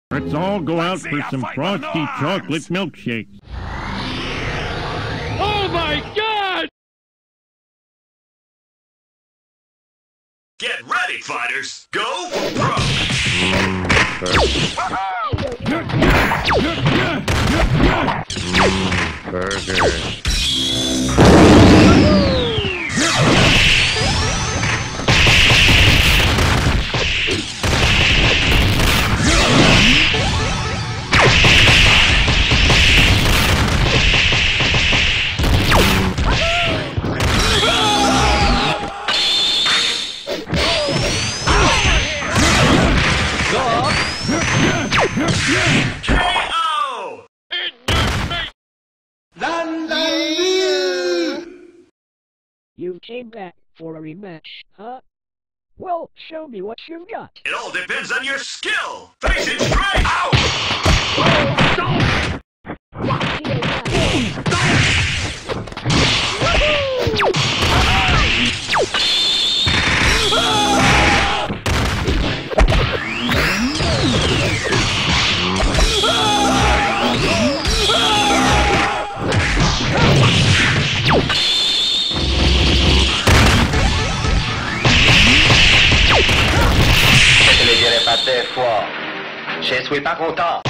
Let's all go out for some frosty chocolate milkshakes. Oh my God! Get ready, fighters! Go for broke! Burger. KO! You came back for a rematch, huh? Well, show me what you've got. It all depends on your skill! Face it straight! Ow! Je ne le dirai pas 2 fois. Je suis pas content.